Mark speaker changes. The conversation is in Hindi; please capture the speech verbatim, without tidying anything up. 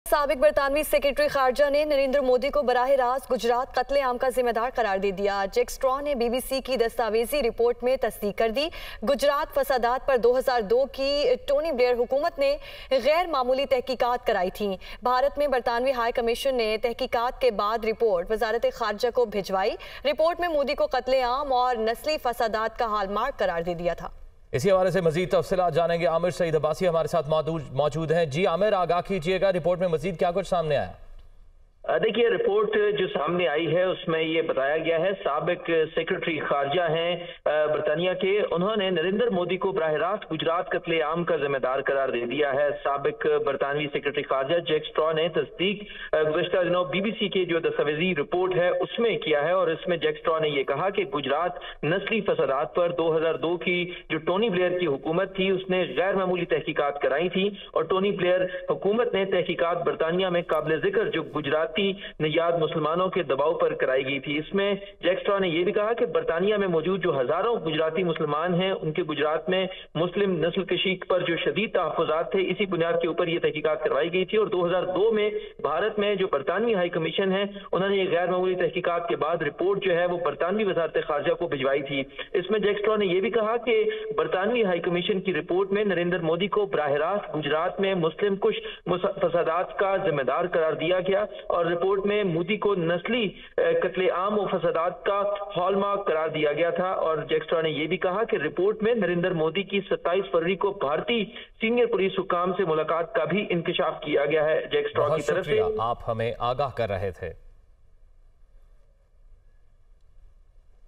Speaker 1: साबिक बरतानवी सेक्रेटरी खारजा ने नरेंद्र मोदी को बराह रास्त गुजरात कत्लेआम का जिम्मेदार करार दे दिया। जैक स्ट्रॉ ने बीबीसी की दस्तावेजी रिपोर्ट में तस्दीक कर दी। गुजरात फसादात पर दो हज़ार दो की टोनी ब्लेयर हुकूमत ने गैर मामूली तहकीकात कराई थी। भारत में बरतानवी हाई कमीशन ने तहकीकात के बाद रिपोर्ट वजारत खारजा को भिजवाई। रिपोर्ट में मोदी को कत्लेआम और नस्ली फसादात का हॉलमार्क करार दे दिया था।
Speaker 2: इसी हवाले से मजीद तफसीलात जानेंगे। आमिर सईद अब्बासी हमारे साथ मौजूद हैं। जी आमिर, आगाह कीजिएगा, रिपोर्ट में मजीद क्या कुछ सामने आया?
Speaker 3: देखिए, रिपोर्ट जो सामने आई है उसमें ये बताया गया है, साबिक सेक्रेटरी खारजा हैं बरतानिया के, उन्होंने नरेंद्र मोदी को बराह रास्त गुजरात कत्लेआम का जिम्मेदार करार दे दिया है। साबिक बरतानवी सेक्रेटरी खारजा जैक स्ट्रॉ ने तस्दीक गुज़श्ता दिनों बीबीसी के जो दस्तावेजी रिपोर्ट है उसमें किया है और इसमें जैक स्ट्रॉ ने यह कहा कि गुजरात नस्ली फसादात पर दो हज़ार दो की जो टोनी ब्लेयर की हुकूमत थी उसने गैर मामूली तहकीकात कराई थी और टोनी ब्लेयर हुकूमत ने तहकीकात बरतानिया में काबिल जिक्र जो गुजराती निजात मुसलमानों के दबाव पर कराई गई थी। इसमें जैक स्ट्रॉ ने यह भी कहा कि बरतानिया में मौजूद जो हजारों गुजराती मुसलमान हैं उनके गुजरात में मुस्लिम नस्ल कशी पर जो शदीद तहफ़्फ़ुज़ात थे इसी बुनियाद के ऊपर यह तहकीकात करवाई गई थी और दो हज़ार दो में भारत में जो बरतानवी हाई कमीशन है उन्होंने ये गैर मामूली तहकीकात के बाद रिपोर्ट जो है वो बरतानवी वजारत खारजा को भिजवाई थी। इसमें जैक स्ट्रॉ ने यह भी कहा कि बरतानवी हाई कमीशन की रिपोर्ट में नरेंद्र मोदी को बराह रास्त गुजरात में मुस्लिम कुछ फसादात का जिम्मेदार करार दिया गया और रिपोर्ट में मोदी को नस्ली कत्लेआम और फसादात का हॉलमार्क करार दिया गया था। और जैक स्ट्रॉ ने यह भी कहा कि रिपोर्ट में नरेंद्र मोदी की सत्ताईस फरवरी को भारतीय सीनियर पुलिस हुकाम से मुलाकात का भी इंकशाफ किया गया है। जैक स्ट्रॉ की तरफ से
Speaker 2: आप हमें आगाह कर रहे थे।